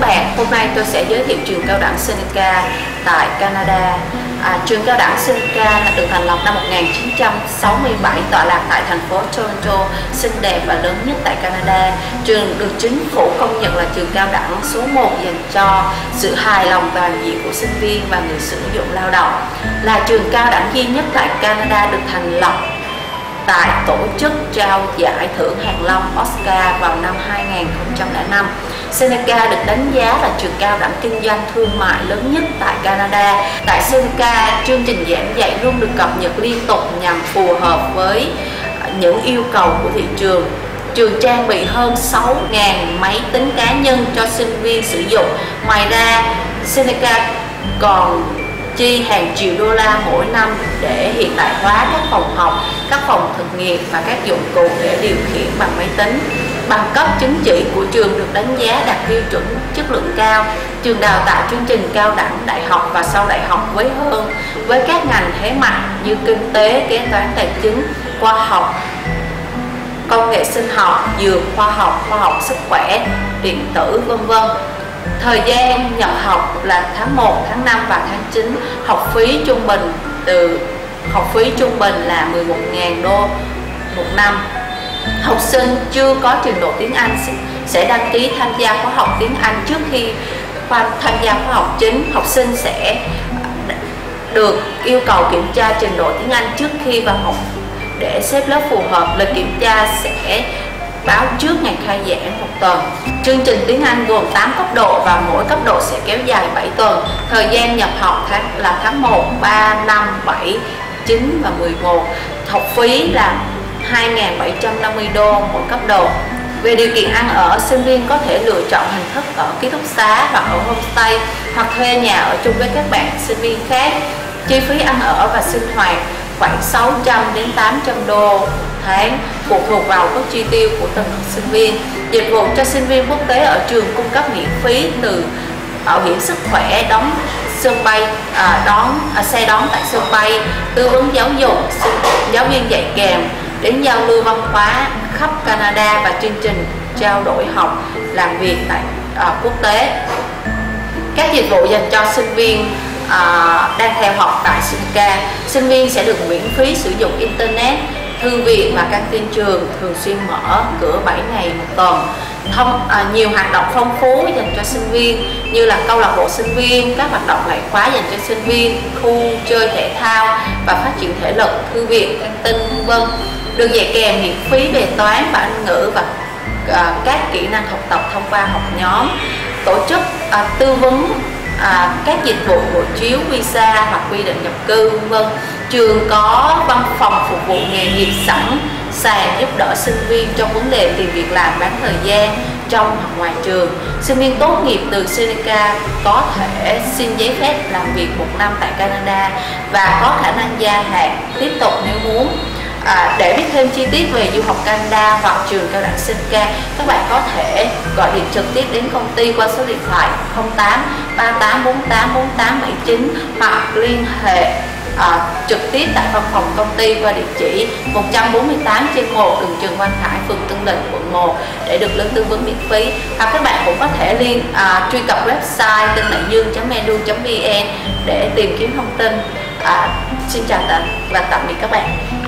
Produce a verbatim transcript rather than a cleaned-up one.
bạn, hôm nay tôi sẽ giới thiệu trường cao đẳng Seneca tại Canada. À, trường cao đẳng Seneca được thành lập năm một nghìn chín trăm sáu mươi bảy, tọa lạc tại thành phố Toronto, xinh đẹp và lớn nhất tại Canada. Trường được chính phủ công nhận là trường cao đẳng số một dành cho sự hài lòng toàn diện của sinh viên và người sử dụng lao động. Là trường cao đẳng duy nhất tại Canada được thành lập tại tổ chức trao giải thưởng Hàn Long Oscar vào năm hai nghìn không trăm lẻ năm. Seneca được đánh giá là trường cao đẳng kinh doanh thương mại lớn nhất tại Canada. Tại Seneca, chương trình giảng dạy luôn được cập nhật liên tục nhằm phù hợp với những yêu cầu của thị trường. Trường trang bị hơn sáu nghìn máy tính cá nhân cho sinh viên sử dụng. Ngoài ra, Seneca còn chi hàng triệu đô la mỗi năm để hiện đại hóa các phòng học, các phòng thực nghiệm và các dụng cụ để điều khiển bằng máy tính. Bằng cấp chứng chỉ của trường được đánh giá đạt tiêu chuẩn chất lượng cao. Trường đào tạo chương trình cao đẳng, đại học và sau đại học với hơn với các ngành thế mạnh như kinh tế, kế toán, tài chính, khoa học, công nghệ sinh học, dược, khoa học, khoa học sức khỏe, điện tử, vân vân. Thời gian nhập học là tháng một, tháng năm và tháng chín. Học phí trung bình từ học phí trung bình là mười một nghìn đô một năm. Học sinh chưa có trình độ tiếng Anh sẽ đăng ký tham gia khóa học tiếng Anh trước khi tham gia khóa học chính. Học sinh sẽ được yêu cầu kiểm tra trình độ tiếng Anh trước khi vào học để xếp lớp phù hợp. Lịch kiểm tra sẽ báo trước ngày khai giảng một tuần. Chương trình tiếng Anh gồm tám cấp độ và mỗi cấp độ sẽ kéo dài bảy tuần. Thời gian nhập học tháng là tháng một, ba, năm, bảy, chín và mười một. Học phí là hai nghìn bảy trăm năm mươi đô mỗi cấp độ. Về điều kiện ăn ở, sinh viên có thể lựa chọn hình thức ở ký túc xá hoặc ở homestay hoặc thuê nhà ở chung với các bạn sinh viên khác. Chi phí ăn ở và sinh hoạt khoảng sáu trăm đến tám trăm đô tháng, phụ thuộc vào các chi tiêu của từng sinh viên. Dịch vụ cho sinh viên quốc tế ở trường cung cấp miễn phí từ bảo hiểm sức khỏe, đón sân bay, à, đón à, xe đón tại sân bay, tư vấn giáo dục, giáo viên dạy kèm, đến giao lưu văn hóa khắp Canada và chương trình trao đổi học làm việc tại à, quốc tế. Các dịch vụ dành cho sinh viên à, đang theo học tại Seneca. Sinh viên sẽ được miễn phí sử dụng internet. Thư viện và căng tin trường thường xuyên mở cửa bảy ngày một tuần. Thông, à, nhiều hoạt động phong phú dành cho sinh viên như là câu lạc bộ sinh viên, các hoạt động ngoại khóa dành cho sinh viên, khu chơi thể thao và phát triển thể lực, thư viện, căng tin, vân vân. Được dạy kèm miễn phí về toán và Anh ngữ và à, các kỹ năng học tập thông qua học nhóm. Tổ chức à, tư vấn à, các dịch vụ hộ chiếu, visa hoặc quy định nhập cư, vân vân. Trường có văn phòng phục vụ nghề nghiệp sẵn sàng giúp đỡ sinh viên trong vấn đề tìm việc làm, bán thời gian trong hoặc ngoài trường. Sinh viên tốt nghiệp từ Seneca có thể xin giấy phép làm việc một năm tại Canada và có khả năng gia hạn tiếp tục nếu muốn. À, để biết thêm chi tiết về du học Canada hoặc trường cao đẳng Seneca, các bạn có thể gọi điện trực tiếp đến công ty qua số điện thoại không tám ba tám bốn tám bốn tám bảy chín hoặc liên hệ à, trực tiếp tại văn phòng công ty qua địa chỉ một trăm bốn mươi tám trên một đường Trần Văn Khải, phường Tân Định, quận một để được lên tư vấn miễn phí. Hoặc các bạn cũng có thể liên à, truy cập website tên đại dương chấm e d u chấm v n để tìm kiếm thông tin. À, xin chào và tạm biệt các bạn.